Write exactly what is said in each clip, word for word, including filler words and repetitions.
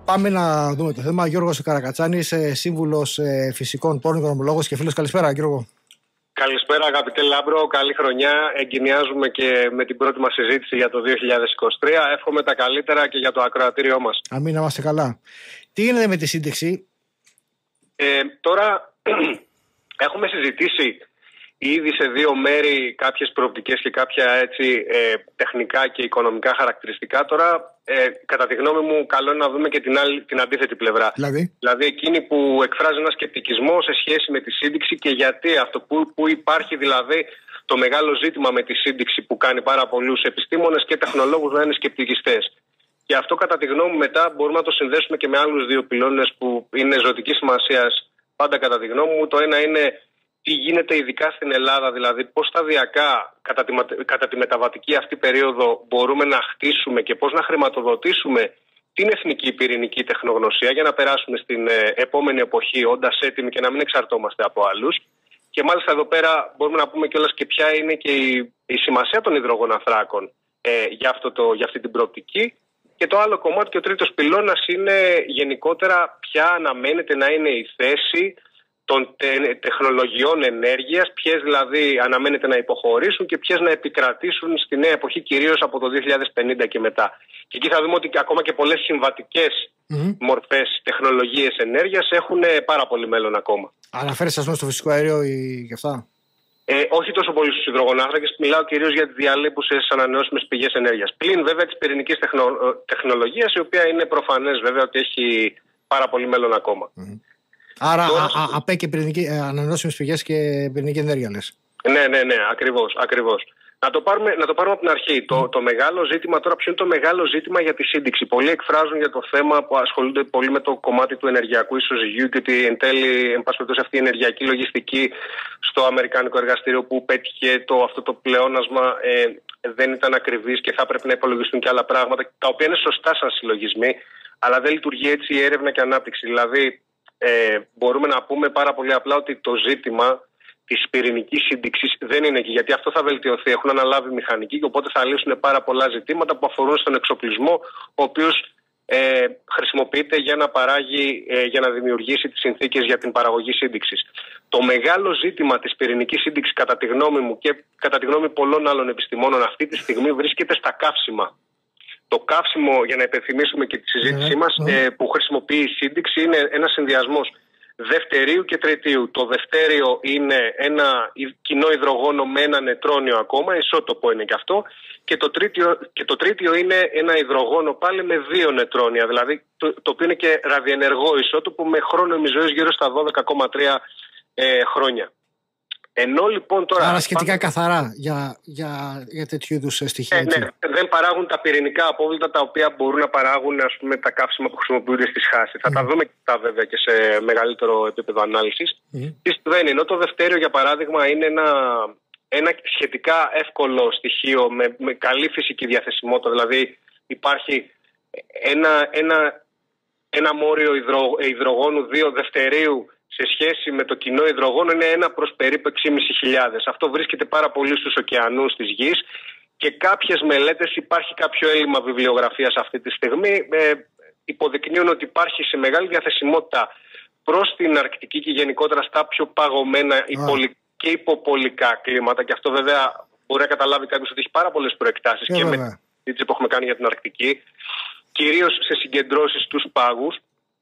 Πάμε να δούμε το θέμα. Γιώργος Καρακατσάνης, σύμβουλος φυσικών πόρων, οικονομολόγος και φίλος. Καλησπέρα, Γιώργο. Καλησπέρα, αγαπητέ Λάμπρο. Καλή χρονιά. Εγκαινιάζουμε και με την πρώτη μας συζήτηση για το δύο χιλιάδες είκοσι τρία. Εύχομαι τα καλύτερα και για το ακροατήριό μας. Αμήν, να είμαστε καλά. Τι γίνεται με τη σύνταξη? Ε, τώρα έχουμε συζητήσει ήδη σε δύο μέρη κάποιες προοπτικές και κάποια έτσι, ε, τεχνικά και οικονομικά χαρακτηριστικά. Τώρα, ε, κατά τη γνώμη μου, καλό είναι να δούμε και την, άλλη, την αντίθετη πλευρά. Δηλαδή? δηλαδή εκείνη που εκφράζει ένα σκεπτικισμό σε σχέση με τη σύνδεξη και γιατί αυτό που, που υπάρχει δηλαδή το μεγάλο ζήτημα με τη σύνδεξη που κάνει πάρα πολλούς επιστήμονες και τεχνολόγους να είναι σκεπτικιστές. Και αυτό, κατά τη γνώμη μου, μετά μπορούμε να το συνδέσουμε και με άλλους δύο πυλώνες που είναι ζωτικής σημασίας πάντα, κατά τη γνώμη μου. Το ένα είναι τι γίνεται ειδικά στην Ελλάδα, δηλαδή πώς σταδιακά κατά τη, κατά τη μεταβατική αυτή περίοδο μπορούμε να χτίσουμε και πώς να χρηματοδοτήσουμε την εθνική πυρηνική τεχνογνωσία για να περάσουμε στην ε, επόμενη εποχή όντας έτοιμοι και να μην εξαρτώμαστε από άλλους. Και μάλιστα εδώ πέρα μπορούμε να πούμε κιόλας και ποια είναι και η, η σημασία των υδρογοναθράκων ε, για, αυτό το, για αυτή την προοπτική. Και το άλλο κομμάτι και ο τρίτος πυλώνας είναι γενικότερα ποια αναμένεται να είναι η θέση των τε, τεχνολογιών ενέργειας, ποιες δηλαδή αναμένεται να υποχωρήσουν και ποιες να επικρατήσουν στη νέα εποχή, κυρίως από το δύο χιλιάδες πενήντα και μετά. Και εκεί θα δούμε ότι ακόμα και πολλές συμβατικές mm-hmm. μορφές τεχνολογίες ενέργειας έχουν πάρα πολύ μέλλον ακόμα. Αναφέρεσαι ας πούμε στο φυσικό αέριο ή και αυτά? Ε, όχι τόσο πολύ στους υδρογονάθρακες, μιλάω κυρίως για τις διαλείπουσες ανανεώσιμες πηγές ενέργειας. Πλην βέβαια της πυρηνικής τεχνο, τεχνολογίας, η οποία είναι προφανές βέβαια ότι έχει πάρα πολύ μέλλον ακόμα. Mm-hmm. Άρα Τώρα... ΑΠΕ και ανανεώσιμες πηγές και πυρηνική ενέργεια λες? Ναι, ναι, ναι, ακριβώς, ακριβώς. Να το πάρουμε, να το πάρουμε από την αρχή. Mm. Το, το μεγάλο ζήτημα τώρα, ποιο είναι το μεγάλο ζήτημα για τη σύνδεξη? Πολλοί εκφράζουν για το θέμα που ασχολούνται πολύ με το κομμάτι του ενεργειακού ισοζυγίου και ότι εν τέλει, εν πάση περιπτώσει, αυτή η ενεργειακή λογιστική στο αμερικάνικο εργαστήριο που πέτυχε το, αυτό το πλεόνασμα ε, δεν ήταν ακριβής και θα πρέπει να υπολογιστούν και άλλα πράγματα, τα οποία είναι σωστά σαν συλλογισμοί, αλλά δεν λειτουργεί έτσι η έρευνα και ανάπτυξη. Δηλαδή, ε, μπορούμε να πούμε πάρα πολύ απλά ότι το ζήτημα της πυρηνικής σύνδεξης δεν είναι εκεί, γιατί αυτό θα βελτιωθεί. Έχουν αναλάβει μηχανικοί και οπότε θα λύσουν πάρα πολλά ζητήματα που αφορούν στον εξοπλισμό, ο οποίος ε, χρησιμοποιείται για να παράγει, ε, για να δημιουργήσει τις συνθήκες για την παραγωγή σύνδεξης. Το μεγάλο ζήτημα της πυρηνικής σύνδεξης, κατά τη γνώμη μου και κατά τη γνώμη πολλών άλλων επιστημόνων, αυτή τη στιγμή βρίσκεται στα καύσιμα. Το καύσιμο, για να υπενθυμίσουμε και τη συζήτησή μας, mm. ε, που χρησιμοποιεί η σύνδεξη είναι ένας συνδυασμός δευτερίου και τριτίου. Το δευτέριο είναι ένα κοινό υδρογόνο με ένα νετρόνιο ακόμα, ισότοπο είναι και αυτό, και το τρίτιο, και το τρίτιο είναι ένα υδρογόνο πάλι με δύο νετρόνια, δηλαδή το, το οποίο είναι και ραδιενεργό ισότοπο με χρόνο ημιζωής γύρω στα δώδεκα κόμμα τρία ε, χρόνια. Ενώ λοιπόν τώρα. Άρα σχετικά πά... καθαρά για, για, για τέτοιου είδους στοιχεία. Ε, ναι, δεν παράγουν τα πυρηνικά απόβλητα τα οποία μπορούν να παράγουν, ας πούμε, τα καύσιμα που χρησιμοποιούνται στη σχάση. Mm. Θα τα δούμε και τα βέβαια και σε μεγαλύτερο επίπεδο ανάλυσης. Mm. Τι συμβαίνει? Ενώ το δευτέριο, για παράδειγμα, είναι ένα, ένα σχετικά εύκολο στοιχείο με, με καλή φυσική διαθεσιμότητα. Δηλαδή υπάρχει ένα, ένα, ένα μόριο υδρο, υδρογόνου δύο δευτερίου σε σχέση με το κοινό υδρογόνο είναι ένα προς περίπου έξι χιλιάδες πεντακόσια. Αυτό βρίσκεται πάρα πολύ στους ωκεανούς της γης και κάποιες μελέτες, υπάρχει κάποιο έλλειμμα βιβλιογραφίας αυτή τη στιγμή, ε, υποδεικνύουν ότι υπάρχει σε μεγάλη διαθεσιμότητα προς την Αρκτική και γενικότερα στα πιο παγωμένα oh. και υποπολικά κλίματα, και αυτό βέβαια μπορεί να καταλάβει κάποιος ότι έχει πάρα πολλές προεκτάσεις yeah, και yeah. με τη συζήτηση που έχουμε κάνει για την Αρκτική, κυρίως σε συγκεντρώσεις στους πάγους.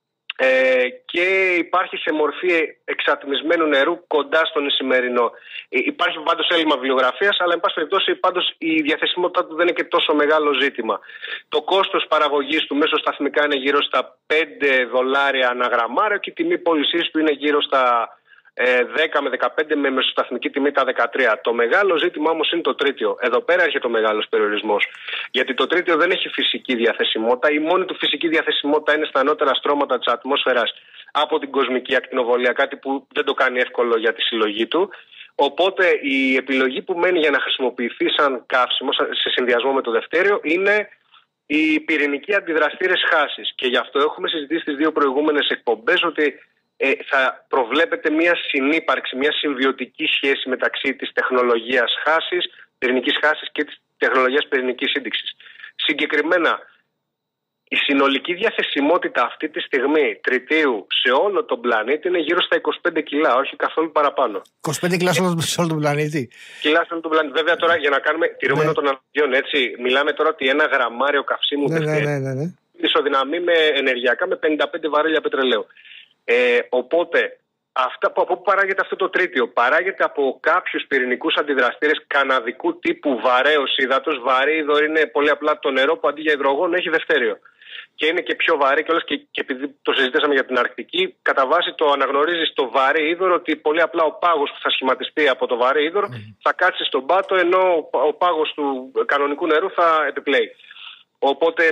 Ε, και υπάρχει σε μορφή εξατμισμένου νερού κοντά στον Ισημερινό. Ε, υπάρχει πάντως έλλειμμα βιβλιογραφίας, αλλά εν πάση περιπτώσει πάντως η διαθεσιμότητά του δεν είναι και τόσο μεγάλο ζήτημα. Το κόστος παραγωγής του μέσω σταθμικά είναι γύρω στα πέντε δολάρια ανά γραμμάριο και η τιμή πώλησής του είναι γύρω στα ε, δέκα με δεκαπέντε, με μεσοσταθμική τιμή τα δεκατρία. Το μεγάλο ζήτημα όμως είναι το τρίτιο. Εδώ πέρα έρχεται ο μεγάλος περιορισμός. Γιατί το τρίτιο δεν έχει φυσική διαθεσιμότητα. Η μόνη του φυσική διαθεσιμότητα είναι στα ανώτερα στρώματα της ατμόσφαιρας από την κοσμική ακτινοβολία, κάτι που δεν το κάνει εύκολο για τη συλλογή του. Οπότε η επιλογή που μένει για να χρησιμοποιηθεί σαν καύσιμο, σε συνδυασμό με το δευτέριο, είναι οι πυρηνικοί αντιδραστήρες χάσης. Και γι' αυτό έχουμε συζητήσει στις δύο προηγούμενες εκπομπές ότι Ε, θα προβλέπεται μια συνύπαρξη, μια συμβιωτική σχέση μεταξύ της τεχνολογίας χάσης, πυρηνικής χάσης και της τεχνολογίας πυρηνικής σύνδεξης. Συγκεκριμένα, Η συνολική διαθεσιμότητα αυτή τη στιγμή τριτίου σε όλο τον πλανήτη είναι γύρω στα είκοσι πέντε κιλά, όχι καθόλου παραπάνω. είκοσι πέντε κιλά σε όλο, σε όλο τον πλανήτη. Κιλά σε όλο τον πλανήτη. Βέβαια, τώρα για να κάνουμε τηρούμενο ναι. των αναλογιών, έτσι, μιλάμε τώρα ότι ένα γραμμάριο καυσίμου ναι, ναι, ναι, ναι, ναι. ισοδυναμεί με ενεργειακά με πενήντα πέντε βαρέλια πετρελαίου. Ε, οπότε, αυτά, από πού παράγεται αυτό το τρίτιο? Παράγεται από κάποιους πυρηνικούς αντιδραστήρες καναδικού τύπου βαρέως ύδατος. Βαρύ ύδωρ είναι πολύ απλά το νερό που αντί για υδρογόνο έχει δευτέριο. Και είναι και πιο βαρύ κιόλας και, και επειδή το συζητήσαμε για την Αρκτική, κατά βάση το αναγνωρίζει στο βαρύ ύδωρ ότι πολύ απλά ο πάγος που θα σχηματιστεί από το βαρύ ύδωρ mm. θα κάτσει στον πάτο, ενώ ο πάγος του κανονικού νερού θα επιπλέει. Οπότε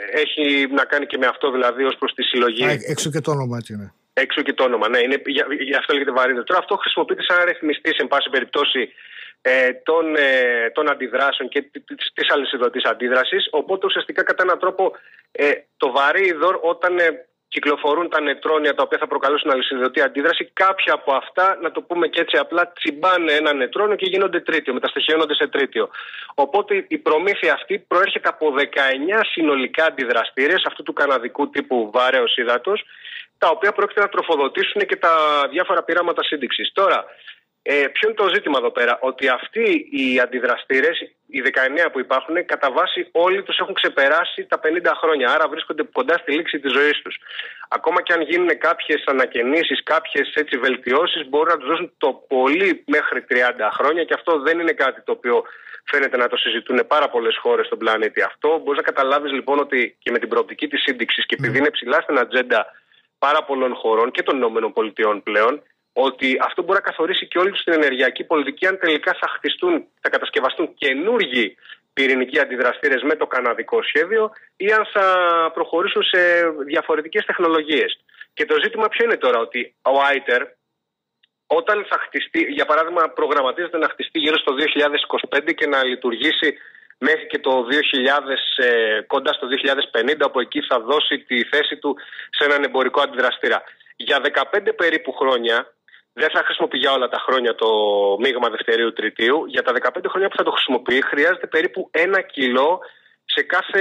έχει να κάνει και με αυτό, δηλαδή, ως προς τη συλλογή. Α, έξω και το όνομα, έτσι είναι. Έξω και το όνομα, ναι. Είναι, για, για αυτό λέγεται βαρύ ύδωρ. Τώρα αυτό χρησιμοποιείται σαν ρυθμιστή, εν πάση περιπτώσει, ε, των, ε, των αντιδράσεων και της αλυσιδωτής αντίδρασης. Οπότε ουσιαστικά κατά έναν τρόπο ε, το βαρύ ύδωρ, όταν ε, κυκλοφορούν τα νετρόνια τα οποία θα προκαλέσουν αλυσιδωτή αντίδραση, κάποια από αυτά, να το πούμε και έτσι απλά, τσιμπάνε ένα νετρόνιο και γίνονται τρίτιο, μεταστοιχειώνονται σε τρίτιο. Οπότε η προμήθεια αυτή προέρχεται από δεκαεννιά συνολικά αντιδραστήρες αυτού του καναδικού τύπου βαρέως ύδατος, τα οποία πρόκειται να τροφοδοτήσουν και τα διάφορα πειράματα σύνδεξης. Τώρα, Ε, ποιο είναι το ζήτημα εδώ πέρα? Ότι αυτοί οι αντιδραστήρες, οι δεκαεννιά που υπάρχουν, κατά βάση όλοι τους έχουν ξεπεράσει τα πενήντα χρόνια. Άρα βρίσκονται κοντά στη λήξη της ζωής τους. Ακόμα και αν γίνουν κάποιες ανακαινήσεις, κάποιες έτσι βελτιώσεις, μπορούν να τους δώσουν το πολύ μέχρι τριάντα χρόνια, και αυτό δεν είναι κάτι το οποίο φαίνεται να το συζητούν πάρα πολλές χώρες στον πλανήτη. Αυτό μπορείς να καταλάβεις λοιπόν ότι και με την προοπτική της σύνδεξης, και επειδή είναι ψηλά στην ατζέντα πάρα πολλών χωρών και των ΗΠΑ πλέον, ότι αυτό μπορεί να καθορίσει και όλη τους την ενεργειακή πολιτική, αν τελικά θα χτιστούν, θα κατασκευαστούν καινούργιοι πυρηνικοί αντιδραστήρες με το καναδικό σχέδιο, ή αν θα προχωρήσουν σε διαφορετικές τεχνολογίες. Και το ζήτημα ποιο είναι τώρα? Ότι ο άιτερ, όταν θα χτιστεί, για παράδειγμα, προγραμματίζεται να χτιστεί γύρω στο δύο χιλιάδες είκοσι πέντε και να λειτουργήσει μέχρι και το δύο χιλιάδες, ε, κοντά στο δύο χιλιάδες πενήντα, από εκεί θα δώσει τη θέση του σε έναν εμπορικό αντιδραστήρα. Για δεκαπέντε περίπου χρόνια, δεν θα χρησιμοποιεί για όλα τα χρόνια το μείγμα δευτερίου τριτίου. Για τα δεκαπέντε χρόνια που θα το χρησιμοποιεί, χρειάζεται περίπου ένα κιλό σε κάθε,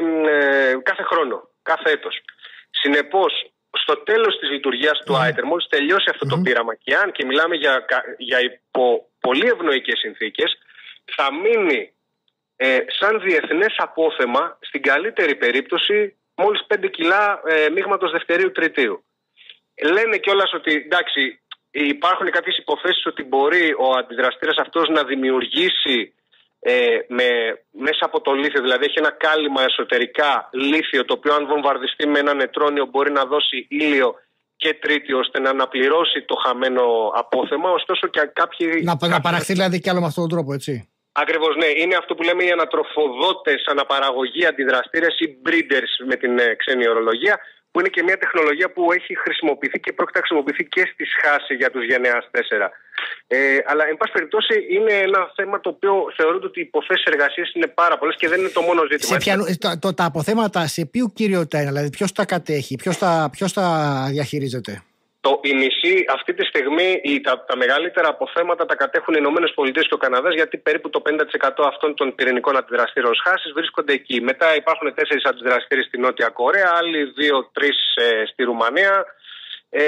ε, κάθε χρόνο, κάθε έτος. Συνεπώς, στο τέλος της λειτουργίας του άιτερ, μόλις τελειώσει αυτό το πείραμα, και αν και μιλάμε για, για υπό πολύ ευνοϊκές συνθήκες, θα μείνει ε, σαν διεθνές απόθεμα, στην καλύτερη περίπτωση, μόλις πέντε κιλά ε, μείγματος δευτερίου τριτίου. Λένε κιόλας ότι, εντάξει, υπάρχουν κάποιες υποθέσεις ότι μπορεί ο αντιδραστήρας αυτός να δημιουργήσει ε, με, μέσα από το λίθιο, δηλαδή έχει ένα κάλυμα εσωτερικά λίθιο, το οποίο αν βομβαρδιστεί με ένα νετρόνιο μπορεί να δώσει ήλιο και τρίτιο, ώστε να αναπληρώσει το χαμένο απόθεμα. Ωστόσο και κάποιοι... Να, κάποιοι... να παραχθεί δηλαδή κι άλλο με αυτόν τον τρόπο, έτσι. Ακριβώς, ναι. Είναι αυτό που λέμε οι ανατροφοδότες, αναπαραγωγή αντιδραστήρες ή breeders με την ε, ξένη ορολογία, που είναι και μια τεχνολογία που έχει χρησιμοποιηθεί και πρόκειται να χρησιμοποιηθεί και στη σχάση για τους Γενεάς τέσσερα. Ε, αλλά, εν πάση περιπτώσει, είναι ένα θέμα το οποίο θεωρούνται ότι οι υποθέσεις εργασίας είναι πάρα πολλές και δεν είναι το μόνο ζήτημα. Σε ποια, το, το, τα αποθέματα σε ποιου κυριότητα είναι, δηλαδή ποιος τα κατέχει, ποιος τα, ποιος τα διαχειρίζεται? Το, η μισή αυτή τη στιγμή, η, τα, τα μεγαλύτερα αποθέματα τα κατέχουν οι Ηνωμένες Πολιτείες και ο Καναδάς, γιατί περίπου το πενήντα τοις εκατό αυτών των πυρηνικών αντιδραστήρων σχάσης βρίσκονται εκεί. Μετά υπάρχουν τέσσερις αντιδραστήρες στη Νότια Κορέα, άλλοι δύο-τρεις ε, στη Ρουμανία. Ε,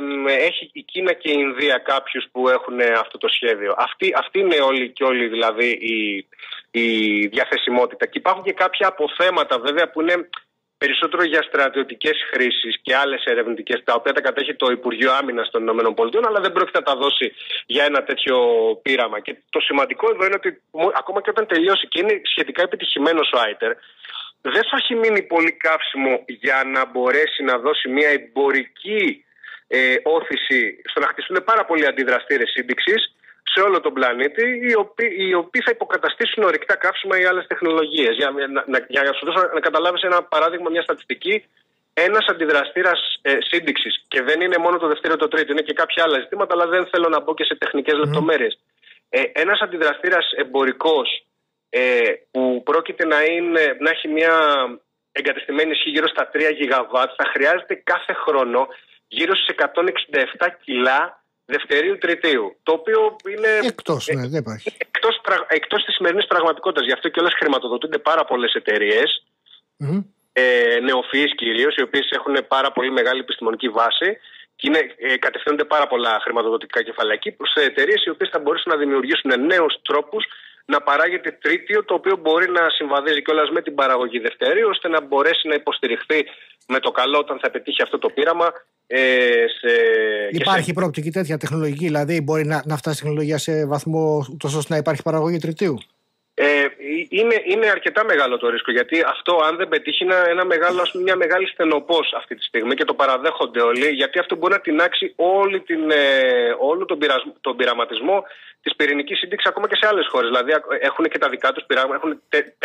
έχει η Κίνα και η Ινδία κάποιους που έχουν αυτό το σχέδιο. Αυτή, αυτή είναι όλοι και όλοι δηλαδή η, η διαθεσιμότητα. Και υπάρχουν και κάποια αποθέματα βέβαια που είναι περισσότερο για στρατιωτικές χρήσεις και άλλες ερευνητικές, τα οποία τα κατέχει το Υπουργείο Άμυνας των ΗΠΑ, αλλά δεν πρόκειται να τα δώσει για ένα τέτοιο πείραμα. Και το σημαντικό εδώ είναι ότι ακόμα και όταν τελειώσει και είναι σχετικά επιτυχημένος ο άιτερ, δεν θα έχει μείνει πολύ καύσιμο για να μπορέσει να δώσει μια εμπορική ε, όθηση στο να χτιστούν πάρα πολλοί αντιδραστήρες σύνδεξης σε όλο τον πλανήτη, οι οποίοι, οι οποίοι θα υποκαταστήσουν ορυκτά καύσιμα ή άλλες τεχνολογίες. Για, να, για να σου δώσω να καταλάβεις ένα παράδειγμα, μια στατιστική, ένας αντιδραστήρας ε, σύνδεξης, και δεν είναι μόνο το δεύτερο το τρίτο, είναι και κάποια άλλα ζητήματα, αλλά δεν θέλω να μπω και σε τεχνικές mm. λεπτομέρειες. Ε, ένας αντιδραστήρας εμπορικός ε, που πρόκειται να, είναι, να έχει μια εγκατεστημένη ισχύ γύρω στα τρία γιγαβάτ, θα χρειάζεται κάθε χρόνο γύρω στις εκατόν εξήντα επτά κιλά δευτερίου τριτίου, το οποίο είναι εκτός, ναι, δεν υπάρχει. Εκτός, εκτός της σημερινής πραγματικότητας. Γι' αυτό και όλες χρηματοδοτούνται πάρα πολλές εταιρείες mm-hmm. ε, νεο, εταιρείες κυρίως, οι οποίες έχουν πάρα πολύ μεγάλη επιστημονική βάση και είναι, ε, κατευθύνονται πάρα πολλά χρηματοδοτικά κεφαλαϊκή προς εταιρείες οι οποίες θα μπορούσαν να δημιουργήσουν νέους τρόπους να παράγεται τρίτιο, το οποίο μπορεί να συμβαδίζει κιόλας με την παραγωγή δευτέριου, ώστε να μπορέσει να υποστηριχθεί με το καλό όταν θα πετύχει αυτό το πείραμα. Ε, σε, υπάρχει σε... προοπτική τέτοια τεχνολογική, δηλαδή μπορεί να, να φτάσει η τεχνολογία σε βαθμό ούτως ώστε να υπάρχει παραγωγή τριτίου? Ε, είναι, είναι αρκετά μεγάλο το ρίσκο, γιατί αυτό, αν δεν πετύχει, είναι ένα μεγάλο, ας πούμε, μια μεγάλη στενοπός αυτή τη στιγμή και το παραδέχονται όλοι, γιατί αυτό μπορεί να τεινάξει όλη την, ε, όλο τον, πειρασμό, τον πειραματισμό της πυρηνικής σύνδεξης ακόμα και σε άλλες χώρες. Δηλαδή έχουν και τα δικά τους πειράματα, έχουν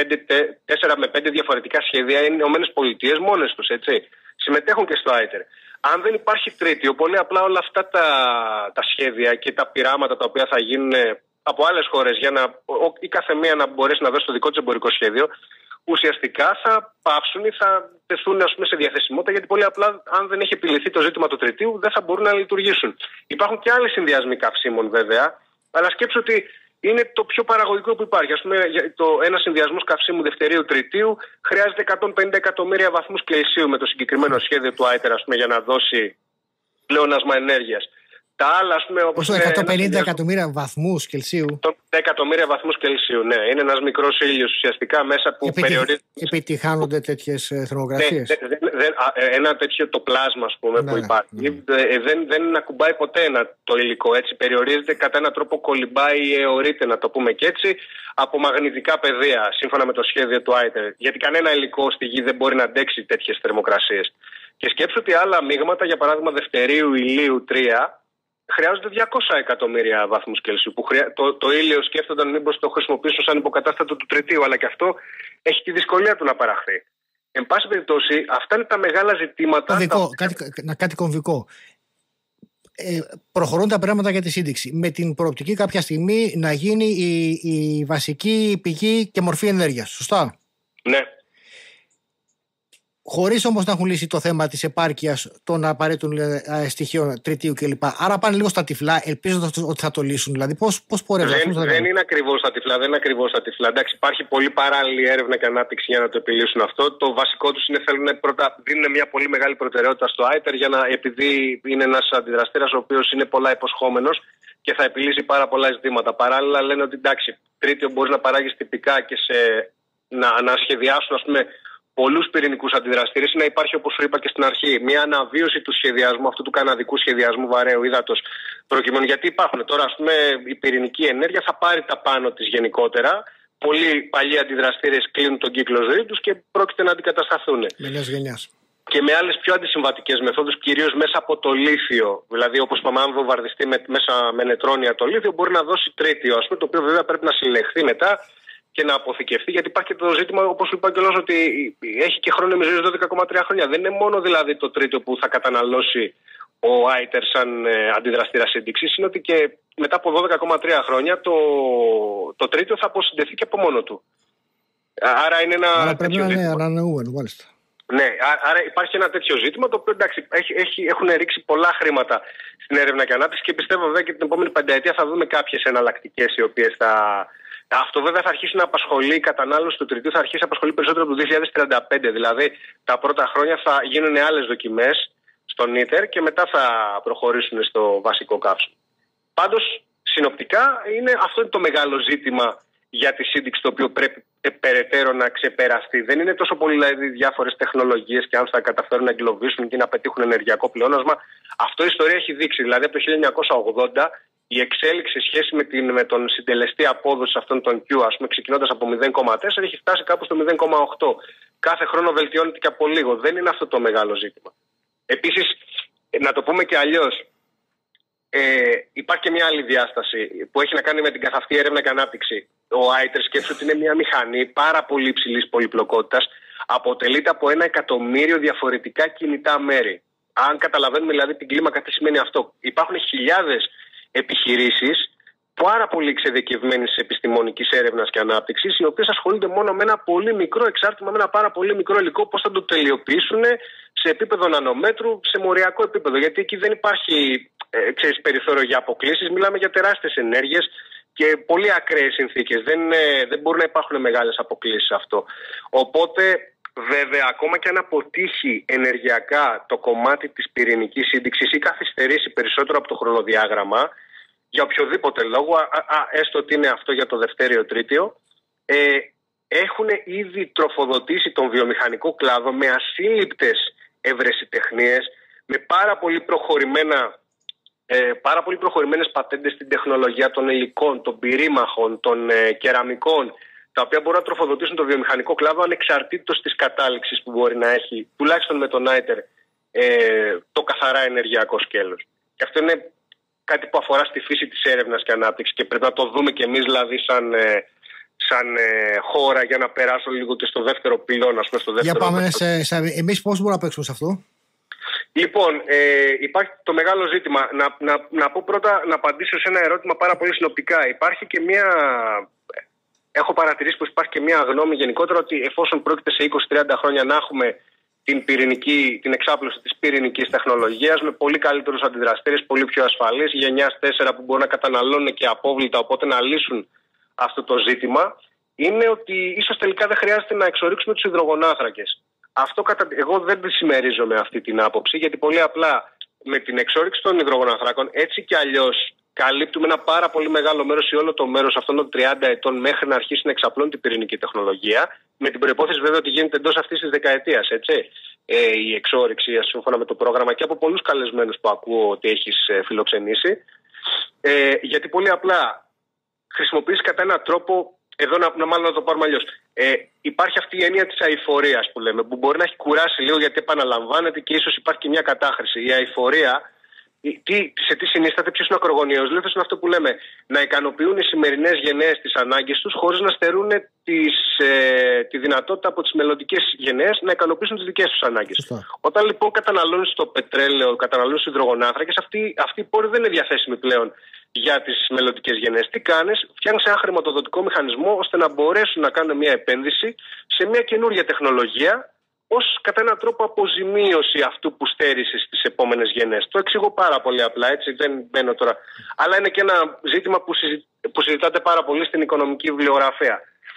τέσσερα με πέντε διαφορετικά σχέδια, είναι οι Ηνωμένες Πολιτείες μόνες τους, έτσι. Συμμετέχουν και στο άιτερ. Αν δεν υπάρχει τρίτιο, πολύ απλά όλα αυτά τα, τα σχέδια και τα πειράματα τα οποία θα γίνουν από άλλες χώρες για να η κάθε μία να μπορέσει να δώσει το δικό της εμπορικό σχέδιο, ουσιαστικά θα πάψουν ή θα τεθούν, ας πούμε, σε διαθεσιμότητα, γιατί πολύ απλά, αν δεν έχει επιληθεί το ζήτημα του τριτίου, δεν θα μπορούν να λειτουργήσουν. Υπάρχουν και άλλοι συνδυασμοί καυσίμων, βέβαια, αλλά σκέψου ότι είναι το πιο παραγωγικό που υπάρχει. Ας πούμε, το, ένα συνδυασμός καυσίμου δευτερίου τριτίου χρειάζεται εκατόν πενήντα εκατομμύρια βαθμούς Κελσίου με το συγκεκριμένο σχέδιο του άιτερ, ας πούμε, για να δώσει πλεόνασμα ενέργειας. Τα άλλα, ας πούμε, όπως είναι εκατόν πενήντα εκατομμύρια βαθμούς Κελσίου. εκατομμύρια βαθμούς Κελσίου, ναι. Είναι ένας μικρός ήλιος ουσιαστικά μέσα που Επιτυχ... περιορίζεται. Επιτυχάνονται τέτοιες θερμοκρασίες? Ναι, δε, δε, δε, ένα τέτοιο το πλάσμα, ας πούμε, ναι, που υπάρχει. Ναι. Ε, δεν, δεν ακουμπάει ποτέ ένα, το υλικό, έτσι. Περιορίζεται κατά έναν τρόπο, κολυμπάει ή αιωρείται, να το πούμε και έτσι, από μαγνητικά πεδία, σύμφωνα με το σχέδιο του άιτερ. Γιατί κανένα υλικό στη γη δεν μπορεί να αντέξει τέτοιες θερμοκρασίες. Και σκέψου ότι άλλα μείγματα, για παράδειγμα δευτερίου ηλίου τρία, χρειάζονται διακόσια εκατομμύρια βαθμούς Κελσίου. Που χρειά... το, το ήλιο σκέφτονταν μήπως το χρησιμοποιήσουν σαν υποκατάστατο του τριτίου, αλλά και αυτό έχει τη δυσκολία του να παραχθεί. Εν πάση περιπτώσει, αυτά είναι τα μεγάλα ζητήματα. Κομβικό, τα... κάτι, κάτι κομβικό. Ε, προχωρούν τα πράγματα για τη σύνδεξη. Με την προοπτική κάποια στιγμή να γίνει η, η βασική πηγή και μορφή ενέργειας. Σωστά? Ναι. Χωρίς όμως να έχουν λύσει το θέμα της επάρκειας των απαραίτητων στοιχείων τριτίου κλπ. Άρα πάνε λίγο στα τυφλά, ελπίζοντας ότι θα το λύσουν. Δηλαδή, πώς, πώς πορεύουν? Δεν, δεν, δεν είναι ακριβώς στα τυφλά. Δεν είναι ακριβώς στα τυφλά. Εντάξει, υπάρχει πολύ παράλληλη έρευνα και ανάπτυξη για να το επιλύσουν αυτό. Το βασικό τους είναι θέλουν πρώτα, δίνουν μια πολύ μεγάλη προτεραιότητα στο άιτερ, για να, επειδή είναι ένας αντιδραστήρας ο οποίος είναι πολλά υποσχόμενος και θα επιλύσει πάρα πολλά ζητήματα. Παράλληλα, λένε ότι εντάξει, τρίτιο μπορεί να παράγει τυπικά και σε, να, να σχεδιάσουν, ας πούμε, πολλούς πυρηνικούς αντιδραστήρες, ή να υπάρχει, όπως σου είπα και στην αρχή, μια αναβίωση του σχεδιασμού, αυτού του καναδικού σχεδιασμού βαρέου ύδατος, προκειμένου. Γιατί υπάρχουν τώρα, ας πούμε, η πυρηνική ενέργεια θα πάρει τα πάνω της γενικότερα. Πολλοί παλιοί αντιδραστήρες κλείνουν τον κύκλο ζωή τους και πρόκειται να αντικατασταθούν. Με νέας γενιάς. Και με άλλες πιο αντισυμβατικές μεθόδους, κυρίως μέσα από το λίθιο. Δηλαδή, όπως είπαμε, αν βομβαρδιστεί με, μέσα με νετρόνια το λίθιο, μπορεί να δώσει τρίτιο, ας πούμε, το οποίο βέβαια πρέπει να συλλεχθεί μετά και να αποθηκευτεί, γιατί υπάρχει και το ζήτημα, όπως είπα κιόλας, ότι έχει και χρόνο ζωής δώδεκα κόμμα τρία χρόνια. Δεν είναι μόνο δηλαδή το τρίτο που θα καταναλώσει ο άιτερ σαν ε, αντιδραστήρα σύνδεξης, είναι ότι και μετά από δώδεκα κόμμα τρία χρόνια το, το τρίτο θα αποσυντεθεί και από μόνο του. Άρα είναι ένα. Άρα πρέπει να είναι ανανεούμενο, μάλιστα. Ναι, άρα υπάρχει ένα τέτοιο ζήτημα, το οποίο εντάξει, έχει, έχει, έχουν ρίξει πολλά χρήματα στην έρευνα και ανάπτυξη και πιστεύω βέβαια και την επόμενη πενταετία θα δούμε κάποιες εναλλακτικές οι οποίες θα. Αυτό βέβαια θα αρχίσει να απασχολεί, η κατανάλωση του τριτίου θα αρχίσει να απασχολεί περισσότερο από το δύο χιλιάδες τριάντα πέντε. Δηλαδή τα πρώτα χρόνια θα γίνουν άλλες δοκιμές στον ίτερ και μετά θα προχωρήσουν στο βασικό καύσιμο. Πάντως, συνοπτικά, είναι, αυτό είναι το μεγάλο ζήτημα για τη σύνδεξη, το οποίο πρέπει ε, περαιτέρω να ξεπεραστεί. Δεν είναι τόσο πολύ δηλαδή διάφορες τεχνολογίες και αν θα καταφέρουν να εγκλωβίσουν και να πετύχουν ενεργειακό πλεόνασμα. Αυτό η ιστορία έχει δείξει. Δηλαδή από το χίλια εννιακόσια ογδόντα η εξέλιξη σε σχέση με, την, με τον συντελεστή απόδοση αυτών των Q, ας πούμε, ξεκινώντας από μηδέν κόμμα τέσσερα, έχει φτάσει κάπου στο μηδέν κόμμα οκτώ. Κάθε χρόνο βελτιώνεται και από λίγο. Δεν είναι αυτό το μεγάλο ζήτημα. Επίσης, να το πούμε και αλλιώς, ε, υπάρχει και μια άλλη διάσταση που έχει να κάνει με την καθ' αυτή έρευνα και ανάπτυξη. Ο άιτερ, σκέψου ότι είναι μια μηχανή πάρα πολύ υψηλής πολυπλοκότητας. Αποτελείται από ένα εκατομμύριο διαφορετικά κινητά μέρη. Αν καταλαβαίνουμε δηλαδή την κλίμακα, τι σημαίνει αυτό. Υπάρχουν χιλιάδες επιχειρήσεις πάρα πολύ εξειδικευμένες επιστημονικής έρευνας και ανάπτυξης, οι οποίες ασχολούνται μόνο με ένα πολύ μικρό εξάρτημα, με ένα πάρα πολύ μικρό υλικό, πώς θα το τελειοποιήσουν σε επίπεδο νανομέτρου, σε μοριακό επίπεδο. Γιατί εκεί δεν υπάρχει ε, ξέρεις, περιθώριο για αποκλήσεις, μιλάμε για τεράστιες ενέργειες και πολύ ακραίες συνθήκες. Δεν, ε, δεν μπορούν να υπάρχουν μεγάλες αποκλήσεις σε αυτό. Οπότε Βέβαια, ακόμα και αν αποτύχει ενεργειακά το κομμάτι της πυρηνικής σύνδεξης ή καθυστερήσει περισσότερο από το χρονοδιάγραμμα, για οποιοδήποτε λόγο, α, α, έστω ότι είναι αυτό για το δευτέριο-τρίτιο, ε, έχουν ήδη τροφοδοτήσει τον βιομηχανικό κλάδο με ασύλληπτες ευρεσιτεχνίες, με πάρα πολύ προχωρημένα, ε, πάρα πολύ προχωρημένες πατέντες στην τεχνολογία των υλικών, των πυρήμαχων, των ε, κεραμικών, τα οποία μπορούν να τροφοδοτήσουν το βιομηχανικό κλάδο ανεξαρτήτως της κατάληξης που μπορεί να έχει, τουλάχιστον με τον άιτερ, ε, το καθαρά ενεργειακό σκέλος. Και αυτό είναι κάτι που αφορά στη φύση της έρευνας και ανάπτυξης και πρέπει να το δούμε κι εμείς, δηλαδή, σαν, ε, σαν ε, χώρα, για να περάσω λίγο και στο δεύτερο πυλώνα. Στο δεύτερο για πάμε, σε, σε, εμείς πώς μπορούμε να παίξουμε σε αυτό? Λοιπόν, ε, υπάρχει το μεγάλο ζήτημα. Να, να, να πω πρώτα, να απαντήσω σε ένα ερώτημα πάρα πολύ συνοπτικά. Υπάρχει και μια... Έχω παρατηρήσει πως υπάρχει και μια γνώμη γενικότερα ότι εφόσον πρόκειται σε είκοσι με τριάντα χρόνια να έχουμε την, πυρηνική, την εξάπλωση της πυρηνικής τεχνολογίας με πολύ καλύτερους αντιδραστήρες, πολύ πιο ασφαλείς, γενιάς τέσσερα που μπορούν να καταναλώνουν και απόβλητα, οπότε να λύσουν αυτό το ζήτημα, είναι ότι ίσως τελικά δεν χρειάζεται να εξορίξουμε τους υδρογονάνθρακες. Αυτό κατα... Εγώ δεν τη συμμερίζομαι αυτή την άποψη, γιατί πολύ απλά με την εξόρυξη των υδρογονανθράκων έτσι κι αλλιώς καλύπτουμε ένα πάρα πολύ μεγάλο μέρος ή όλο το μέρος αυτών των τριάντα ετών μέχρι να αρχίσει να εξαπλώνει την πυρηνική τεχνολογία, με την προϋπόθεση βέβαια ότι γίνεται εντός αυτής της δεκαετίας, έτσι, ε, η εξόρυξη σύμφωνα με το πρόγραμμα και από πολλούς καλεσμένους που ακούω ότι έχεις ε, φιλοξενήσει. Ε, γιατί πολύ απλά χρησιμοποιείς κατά έναν τρόπο, εδώ να, να μάλλον να το πάρουμε αλλιώς. Ε, υπάρχει αυτή η έννοια της αειφορίας που λέμε, που μπορεί να έχει κουράσει λίγο γιατί επαναλαμβάνεται και ίσως υπάρχει και μια κατάχρηση. Η αειφορία, τι, σε τι συνίσταται, ποιος είναι ο ακρογωνιαίος λίθος, είναι αυτό που λέμε, να ικανοποιούν οι σημερινές γενναίες τις ανάγκες τους χωρίς να στερούν τις, ε, τη δυνατότητα από τις μελλοντικές γενναίες να ικανοποιήσουν τις δικές τους ανάγκες. Σωστά. Όταν λοιπόν καταναλώνεις το πετρέλαιο, καταναλώνεις υδρογονάνθρακες, αυτοί, αυτοί οι πόροι δεν είναι διαθέσιμοι πλέον για τις μελλοντικές γενναίες. Τι κάνεις? Φτιάχνεις ένα χρηματοδοτικό μηχανισμό ώστε να μπορέσουν να κάνουν μια επένδυση σε μια καινούργια τεχνολογία, ως κατά έναν τρόπο αποζημίωση αυτού που στέρισες στις επόμενες γενναίες. Το εξηγώ πάρα πολύ απλά, έτσι, δεν μπαίνω τώρα. Αλλά είναι και ένα ζήτημα που, συζη... που συζητάτε πάρα πολύ στην οικονομική βιβλιογραφία.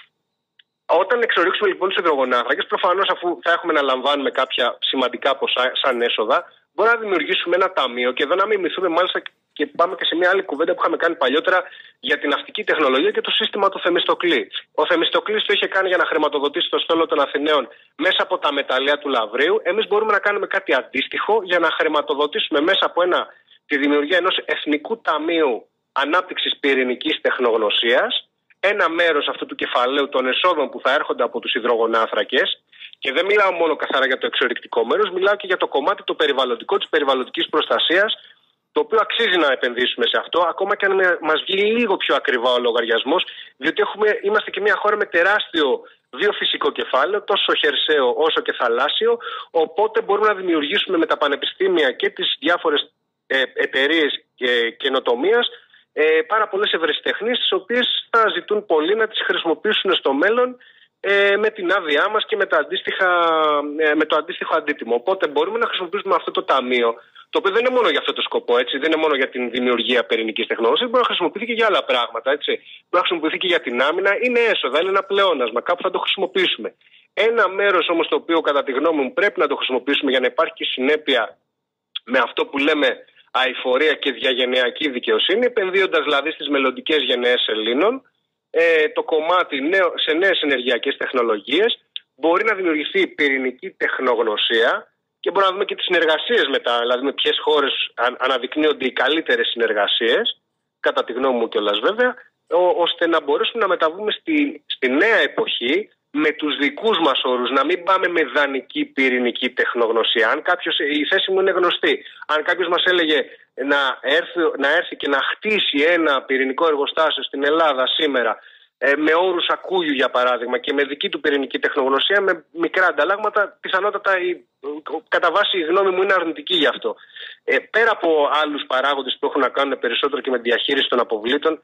Όταν εξορίξουμε λοιπόν τους υδρογονάνθρακες, προφανώς αφού θα έχουμε να λαμβάνουμε κάποια σημαντικά ποσά σαν έσοδα, μπορούμε να δημιουργήσουμε ένα ταμείο και εδώ να μιμηθούμε μάλιστα και πάμε και σε μια άλλη κουβέντα που είχαμε κάνει παλιότερα για την ναυτική τεχνολογία και το σύστημα του Θεμιστοκλή. Ο Θεμιστοκλής το είχε κάνει για να χρηματοδοτήσει το στόλο των Αθηναίων μέσα από τα μεταλλεία του Λαβρίου. Εμείς μπορούμε να κάνουμε κάτι αντίστοιχο για να χρηματοδοτήσουμε μέσα από ένα, τη δημιουργία ενός Εθνικού Ταμείου Ανάπτυξης Πυρηνικής Τεχνογνωσίας, ένα μέρος αυτού του κεφαλαίου των εσόδων που θα έρχονται από τους υδρογονάνθρακες. Και δεν μιλάω μόνο καθαρά για το εξορυκτικό μέρος, μιλάω και για το κομμάτι το περιβαλλοντικό της περιβαλλοντικής προστασίας, το οποίο αξίζει να επενδύσουμε σε αυτό, ακόμα και αν μας βγει λίγο πιο ακριβά ο λογαριασμός, διότι έχουμε, είμαστε και μια χώρα με τεράστιο βιοφυσικό κεφάλαιο, τόσο χερσαίο όσο και θαλάσσιο, οπότε μπορούμε να δημιουργήσουμε με τα πανεπιστήμια και τις διάφορες ε, εταιρείες ε, καινοτομίας ε, πάρα πολλές ευρεσιτεχνίες, τις οποίες θα ζητούν πολλοί να τις χρησιμοποιήσουν στο μέλλον ε, με την άδειά μας και με, τα αντίστοιχα, ε, με το αντίστοιχο αντίτιμο. Οπότε μπορούμε να χρησιμοποιήσουμε αυτό το ταμείο, το οποίο δεν είναι μόνο για αυτό το σκοπό, έτσι, δεν είναι μόνο για την δημιουργία πυρηνικής τεχνολογίας, μπορεί να χρησιμοποιηθεί και για άλλα πράγματα. Έτσι. Μπορεί να χρησιμοποιηθεί και για την άμυνα, είναι έσοδα, είναι ένα πλεόνασμα, κάπου θα το χρησιμοποιήσουμε. Ένα μέρος όμως το οποίο κατά τη γνώμη μου πρέπει να το χρησιμοποιήσουμε για να υπάρχει και συνέπεια με αυτό που λέμε αειφορία και διαγενειακή δικαιοσύνη, επενδύοντας δηλαδή στις μελλοντικές γενναίες Ελλήνων, ε, το κομμάτι νέο, σε νέες ενεργειακές τεχνολογίες, μπορεί να δημιουργηθεί πυρηνική τεχνογνωσία. Και μπορούμε να δούμε και τις συνεργασίες μετά, δηλαδή με ποιες χώρες αναδεικνύονται οι καλύτερες συνεργασίες, κατά τη γνώμη μου κιόλας βέβαια, ώστε να μπορέσουμε να μεταβούμε στη, στη νέα εποχή με τους δικούς μας όρους, να μην πάμε με δανεική πυρηνική τεχνογνωσία. Αν κάποιος, η θέση μου είναι γνωστή. Αν κάποιος μας έλεγε να έρθει, να έρθει και να χτίσει ένα πυρηνικό εργοστάσιο στην Ελλάδα σήμερα, με όρους ακούγιου για παράδειγμα και με δική του πυρηνική τεχνογνωσία, με μικρά ανταλλάγματα, πιθανότατα η, κατά βάση η γνώμη μου είναι αρνητική γι' αυτό. Ε, πέρα από άλλους παράγοντες που έχουν να κάνουν περισσότερο και με διαχείριση των αποβλήτων,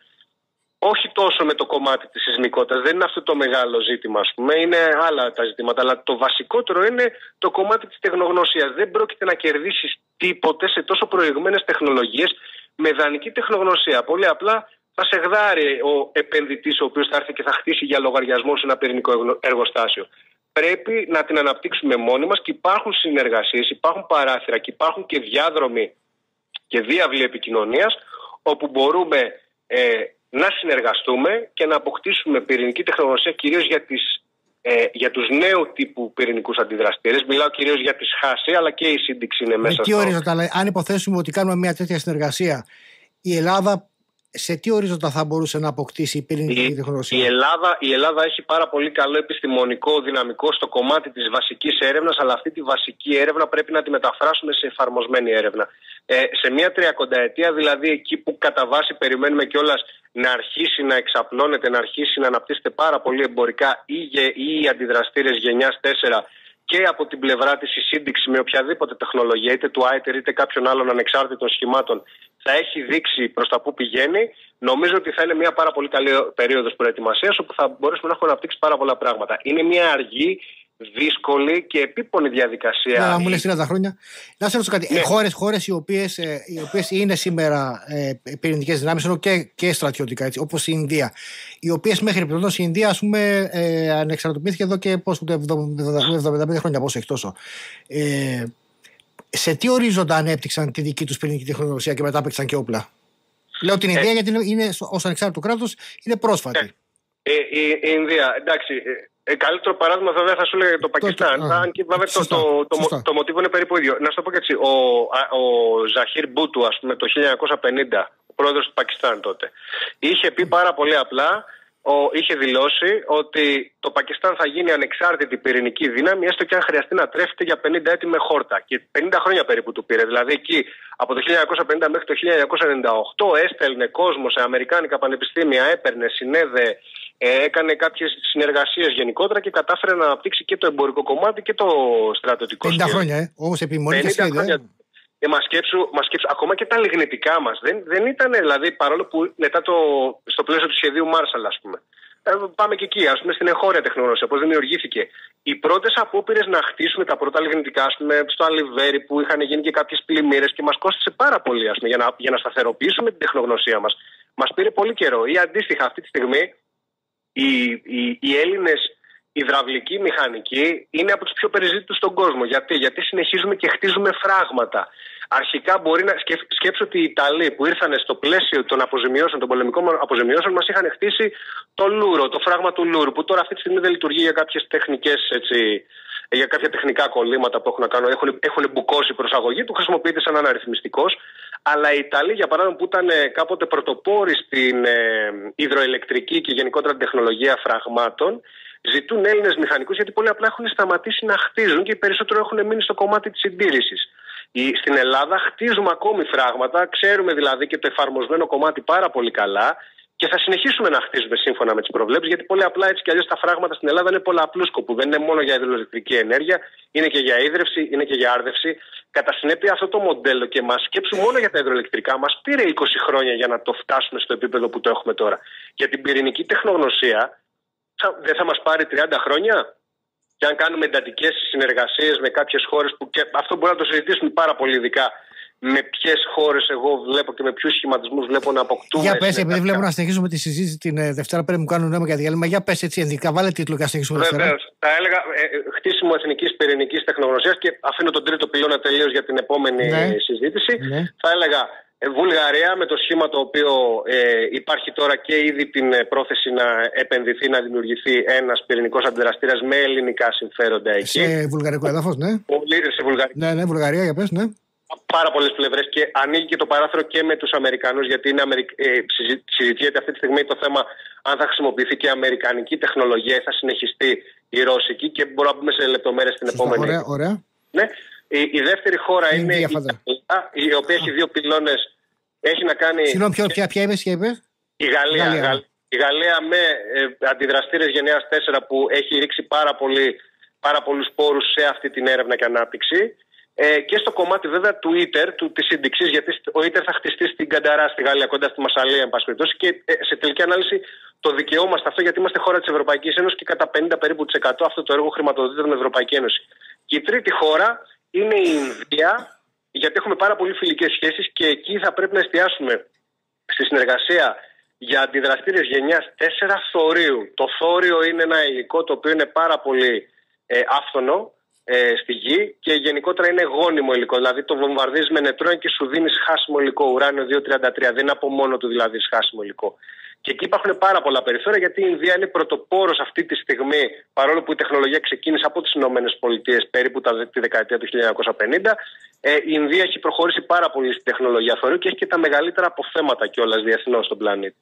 όχι τόσο με το κομμάτι της σεισμικότητας, δεν είναι αυτό το μεγάλο ζήτημα, ας πούμε, είναι άλλα τα ζητήματα, αλλά το βασικότερο είναι το κομμάτι της τεχνογνωσίας. Δεν πρόκειται να κερδίσεις τίποτε σε τόσο προηγμένες τεχνολογίες με δανεική τεχνογνωσία. Πολύ απλά θα σε γδάρει ο επενδυτής ο οποίος θα έρθει και θα χτίσει για λογαριασμό σε ένα πυρηνικό εργοστάσιο. πρέπει να την αναπτύξουμε μόνοι μας και υπάρχουν συνεργασίες, υπάρχουν παράθυρα και υπάρχουν και διάδρομοι και διάβλοι επικοινωνίας όπου μπορούμε ε, να συνεργαστούμε και να αποκτήσουμε πυρηνική τεχνογνωσία κυρίως για, τις, ε, για τους νέου τύπου πυρηνικούς αντιδραστήρες. Μιλάω κυρίως για τις χάση, αλλά και η σύνδεξη είναι μέσα. Με τι ορίζοντα, αλλά αν υποθέσουμε ότι κάνουμε μια τέτοια συνεργασία, η Ελλάδα σε τι ορίζοντα θα μπορούσε να αποκτήσει η πυρηνική τεχνογνωσία? Η Ελλάδα, η Ελλάδα έχει πάρα πολύ καλό επιστημονικό δυναμικό στο κομμάτι της βασικής έρευνας, αλλά αυτή τη βασική έρευνα πρέπει να τη μεταφράσουμε σε εφαρμοσμένη έρευνα. Ε, σε μια τριακονταετία, δηλαδή εκεί που κατά βάση περιμένουμε κιόλας να αρχίσει να εξαπλώνεται, να αρχίσει να αναπτύσσεται πάρα πολύ εμπορικά ή, ή αντιδραστήρες γενιάς τέσσερα και από την πλευρά της η σύνδεξη με οποιαδήποτε τεχνολογία, είτε του άιτερ είτε κάποιων άλλων ανεξάρτητων σχημάτων, θα έχει δείξει προς τα που πηγαίνει. Νομίζω ότι θα είναι μια πάρα πολύ καλή περίοδος προετοιμασίας, όπου θα μπορέσουμε να έχουμε αναπτύξει πάρα πολλά πράγματα. Είναι μια αργή, δύσκολη και επίπονη διαδικασία. Να μου λες τριάντα χρόνια. Να σε ρωτήσω κάτι. Ναι. Χώρες, χώρες οι οποίες, ε, οι οποίες είναι σήμερα ε, πυρηνικές δυνάμεις, ενώ και, και στρατιωτικά, έτσι, όπως η Ινδία, οι οποίες μέχρι πρώτος η Ινδία, ας πούμε, ε, ανεξαρτοποιήθηκε εδώ και πώς, εβδομήντα πέντε χρόνια, πώς έχει τόσο. Ε, σε τι ορίζοντα ανέπτυξαν τη δική τους πυρηνική τεχνογνωσία και μετά έπαιξαν και όπλα? Λέω την Ινδία ε, γιατί είναι, ως ανεξάρτητο κράτος είναι πρόσφατη. Ε, η, η Ινδία, εντάξει. Ε, καλύτερο παράδειγμα βέβαια θα σου λέει το Πακιστάν. Αν και βέβαια το, το, το, το, το μοτίβο είναι περίπου ίδιο. Να σου το πω και έτσι. Ο, ο Ζαχίρ Μπούτου, ας πούμε, το χίλια εννιακόσια πενήντα, ο πρόεδρος του Πακιστάν τότε, είχε πει πάρα πολύ απλά, ο, είχε δηλώσει ότι το Πακιστάν θα γίνει ανεξάρτητη πυρηνική δύναμη, έστω και αν χρειαστεί να τρέφεται για πενήντα έτη με χόρτα. Και πενήντα χρόνια περίπου του πήρε. Δηλαδή εκεί από το χίλια εννιακόσια πενήντα μέχρι το χίλια εννιακόσια ενενήντα οκτώ έστελνε κόσμο σε αμερικάνικα πανεπιστήμια, έπαιρνε, συνέδε. Έκανε κάποιες συνεργασίες γενικότερα και κατάφερε να αναπτύξει και το εμπορικό κομμάτι και το στρατιωτικό. πενήντα χρόνια, ε. Όμως επιμονή και σχέδια. Ε, μα σκέψου, μα σκέψου, ακόμα και τα λιγνητικά μας δεν, δεν ήταν, δηλαδή, παρόλο που μετά το, στο πλαίσιο του σχεδίου Marshall, ας πούμε. Ε, πάμε και εκεί, ας πούμε, στην εγχώρια τεχνογνωσία, πώς δημιουργήθηκε. Οι πρώτες απόπειρες να χτίσουμε τα πρώτα λιγνητικά, ας πούμε, στο Αλιβέρι, που είχαν γίνει και κάποιες πλημμύρες και μας κόστησε πάρα πολύ, ας πούμε, για να, για να σταθεροποιήσουμε την τεχνογνωσία μας. Μας πήρε πολύ καιρό. Ή αντίστοιχα, αυτή τη στιγμή. Οι, οι, οι Έλληνες υδραυλικοί μηχανικοί είναι από τους πιο περιζήτητους στον κόσμο. Γιατί, Γιατί συνεχίζουμε και χτίζουμε φράγματα. Αρχικά μπορεί να σκεφ, σκέψω ότι οι Ιταλοί που ήρθαν στο πλαίσιο των αποζημιώσεων, των πολεμικών αποζημιώσεων, μας είχαν χτίσει το Λούρο, το φράγμα του Λούρου, που τώρα αυτή τη στιγμή δεν λειτουργεί για κάποιες τεχνικές, έτσι, για κάποια τεχνικά κολλήματα που έχουν να κάνουν. Έχουν, έχουν μπουκώσει προσαγωγή του, χρησιμοποιείται σαν ένα αριθμιστικός. Αλλά οι Ιταλοί, για παράδειγμα, που ήταν κάποτε πρωτοπόροι στην ε, υδροελεκτρική και γενικότερα την τεχνολογία φραγμάτων, ζητούν Έλληνες μηχανικούς γιατί πολύ απλά έχουν σταματήσει να χτίζουν και οι περισσότεροι έχουν μείνει στο κομμάτι της συντήρησης. Στην Ελλάδα χτίζουμε ακόμη φράγματα, ξέρουμε δηλαδή και το εφαρμοσμένο κομμάτι πάρα πολύ καλά και θα συνεχίσουμε να χτίζουμε σύμφωνα με τις προβλέψεις, γιατί πολύ απλά έτσι κι αλλιώς τα φράγματα στην Ελλάδα είναι πολλαπλού σκοπού. Δεν είναι μόνο για υδροελεκτρική ενέργεια, είναι και για ίδρυυση, είναι και για άρδευση. Κατά συνέπεια, αυτό το μοντέλο, και μας σκέψου μόνο για τα υδροελεκτρικά, μας πήρε είκοσι χρόνια για να το φτάσουμε στο επίπεδο που το έχουμε τώρα. Για την πυρηνική τεχνογνωσία, δεν θα μας πάρει τριάντα χρόνια. Και αν κάνουμε εντατικές συνεργασίες με κάποιες χώρες, που και αυτό μπορεί να το συζητήσουμε πάρα πολύ ειδικά, με ποιες χώρες εγώ βλέπω και με ποιους σχηματισμούς βλέπω να αποκτούμε. Για πες, επειδή βλέπω να συνεχίσουμε τη συζήτηση την ε, Δευτέρα, πρέπει να μου κάνουν νόημα για διάλειμμα. Για πες έτσι, ενδικά, βάλε τίτλο και να συνεχίσουμε Δευτέρα. Βεβαίως. Θα έλεγα ε, χτίσιμο εθνικής πυρηνικής τεχνογνωσίας και αφήνω τον τρίτο πυλώνα τελείως για την επόμενη ναι. συζήτηση. Ναι. Θα έλεγα ε, Βουλγαρία, με το σχήμα το οποίο ε, υπάρχει τώρα και ήδη την πρόθεση να επενδυθεί, να δημιουργηθεί ένας πυρηνικός αντιδραστήρας με ελληνικά συμφέροντα εκεί. Σε βουλγαρικό έδαφος, ναι. Πολύ, σε Βουλγαρία. Ναι, ναι, Βουλγαρία, για πες, ναι. Πάρα πολλές πλευρές και ανοίγει και το παράθυρο και με τους Αμερικανούς, γιατί είναι Αμερικ... ε, συζητιέται αυτή τη στιγμή το θέμα αν θα χρησιμοποιηθεί και η αμερικανική τεχνολογία ή θα συνεχιστεί η ρώσικη, και μπορούμε να μπούμε σε λεπτομέρειες στην Σωστά, επόμενη. Ωραία, ωραία. Ναι. Η, η δεύτερη χώρα είναι, είναι η Γαλλία, η οποία έχει δύο πυλώνες. Έχει να κάνει. Συγγνώμη, ποια, ποια είπες, ποια είπες? Η Γαλλία. Γαλλία. Γαλλία. Η Γαλλία με ε, αντιδραστήρες γενιάς τέσσερα που έχει ρίξει πάρα, πολύ, πάρα πολλούς πόρους σε αυτή την έρευνα και ανάπτυξη. Ε, και στο κομμάτι βέβαια του ίτερ, του, της σύνδεξης, γιατί ο ίτερ θα χτιστεί στην Κανταρά, στη Γαλλία, κοντά στη Μασσαλία, εν πάση περιπτώσει, και ε, σε τελική ανάλυση το δικαιόμαστε αυτό, γιατί είμαστε χώρα της Ευρωπαϊκής Ένωσης και κατά πενήντα περίπου τοις εκατό αυτό το έργο χρηματοδοτείται την Ευρωπαϊκή Ένωση. Και η τρίτη χώρα είναι η Ινδία, γιατί έχουμε πάρα πολύ φιλικές σχέσεις και εκεί θα πρέπει να εστιάσουμε στη συνεργασία για αντιδραστήρες γενιάς τέσσερα θωρίου. Το θόριο είναι ένα υλικό το οποίο είναι πάρα πολύ ε, άφθονο ε, στη γη και γενικότερα είναι γόνιμο υλικό. Δηλαδή το βομβαρδίζεις με νετρόνιο και σου δίνει χάσιμο υλικό, ουράνιο δύο τριάντα τρία. Δεν είναι από μόνο του δηλαδή χάσιμο υλικό. Και εκεί υπάρχουν πάρα πολλά περιθώρια, γιατί η Ινδία είναι πρωτοπόρος αυτή τη στιγμή, παρόλο που η τεχνολογία ξεκίνησε από τις ΗΠΑ περίπου τη δεκαετία του χίλια εννιακόσια πενήντα. Ε, η Ινδία έχει προχωρήσει πάρα πολύ στην τεχνολογία θωρίου και έχει και τα μεγαλύτερα αποθέματα κιόλας διεθνώς στον πλανήτη.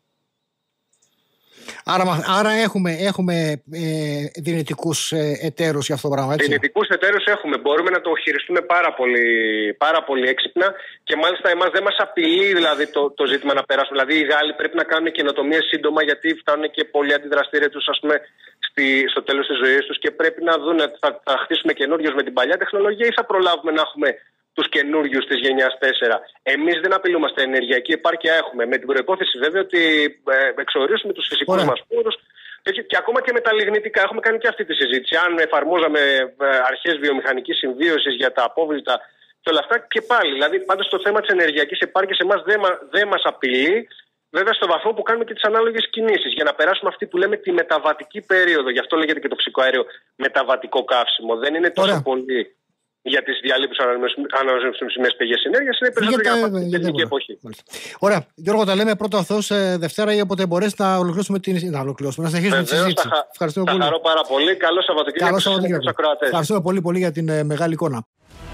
Άρα, άρα έχουμε, έχουμε ε, δυνητικούς ε, εταίρους για αυτό το πράγμα, έτσι. Δυνητικούς εταίρους έχουμε. Μπορούμε να το χειριστούμε πάρα πολύ, πάρα πολύ έξυπνα και μάλιστα εμάς δεν μας απειλεί δηλαδή, το, το ζήτημα να περάσουμε. Δηλαδή οι Γάλλοι πρέπει να κάνουν καινοτομίες σύντομα, γιατί φτάνουν και πολλοί αντιδραστήρια τους, ας πούμε, στη, στο τέλος της ζωής τους και πρέπει να δουν θα, θα χτίσουμε καινούριους με την παλιά τεχνολογία ή θα προλάβουμε να έχουμε τους καινούριους της γενιάς τέσσερα. Εμείς δεν απειλούμαστε, ενεργειακή επάρκεια έχουμε. Με την προϋπόθεση βέβαια ότι ε, εξορίσουμε τους φυσικούς μας πόρους και, και ακόμα και με τα λιγνητικά. Έχουμε κάνει και αυτή τη συζήτηση. Αν εφαρμόζαμε ε, αρχές βιομηχανικής συμβίωσης για τα απόβλητα και όλα αυτά, και πάλι. Δηλαδή, πάντως το θέμα της ενεργειακής επάρκειας εμάς δεν δε μας απειλεί. Βέβαια, στο βαθμό που κάνουμε και τις ανάλογες κινήσεις για να περάσουμε αυτή που λέμε τη μεταβατική περίοδο. Γι' αυτό λέγεται και το φυσικό αέριο μεταβατικό καύσιμο. Δεν είναι τόσο Ωραία. πολύ για τις διαλείπους ανανεώσιμες πηγές ενέργειας, είναι περισσότερο για, για, για την τεχνική εποχή. Ωραία. Γιώργο, τα λέμε πρώτα ο Θεός Δευτέρα ή όποτε μπορέσει να ολοκληρώσουμε την. Να ολοκληρώσουμε, να συνεχίσουμε τη συζήτηση. Θα, Ευχαριστούμε θα πολύ. Χαρώ πάρα πολύ. Καλό Σαββατοκύριακο στους ακροατές. Ευχαριστούμε πολύ, πολύ για την μεγάλη εικόνα.